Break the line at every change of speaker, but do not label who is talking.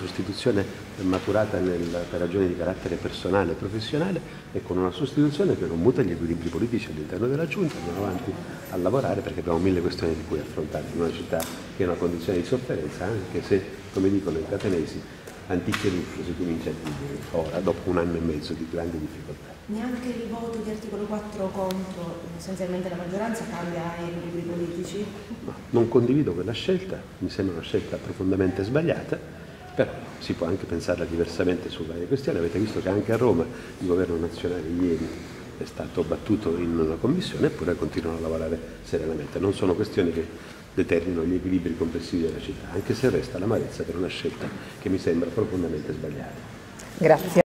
sostituzione maturata per ragioni di carattere personale e professionale e con una sostituzione che non muta gli equilibri politici all'interno della Giunta. Andiamo avanti a lavorare perché abbiamo mille questioni di cui affrontare in una città che è in una condizione di sofferenza, anche se, come dicono i catanesi, antiche lutte si comincia a vivere ora, dopo un anno e mezzo di grandi difficoltà.
Neanche il voto di articolo 4 contro essenzialmente la maggioranza cambia i equilibri politici?
No, non condivido quella scelta, mi sembra una scelta profondamente sbagliata, però si può anche pensarla diversamente su varie questioni. Avete visto che anche a Roma il governo nazionale ieri è stato battuto in una commissione, eppure continuano a lavorare serenamente. Non sono questioni che determinano gli equilibri complessivi della città, anche se resta l'amarezza per una scelta che mi sembra profondamente sbagliata.
Grazie.